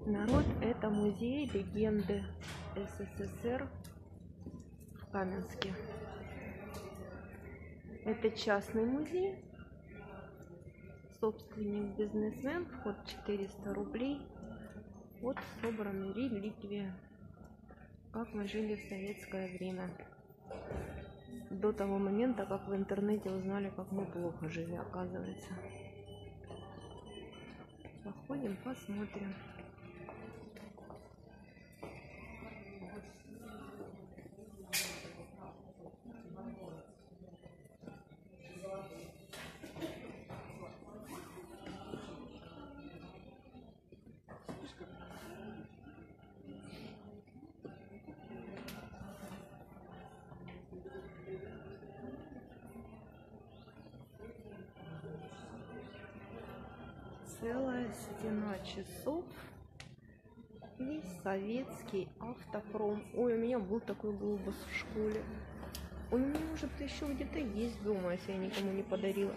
Народ, это музей легенды СССР в Каменске. Это частный музей. Собственник бизнесмен, вход 400 рублей. Вот собраны реликвии, как мы жили в советское время. До того момента, как в интернете узнали, как мы плохо жили, оказывается. Походим, посмотрим. Целая стена часов и советский автопром. Ой, у меня был такой глобус в школе. У меня, может, еще где-то есть дома, если я никому не подарила.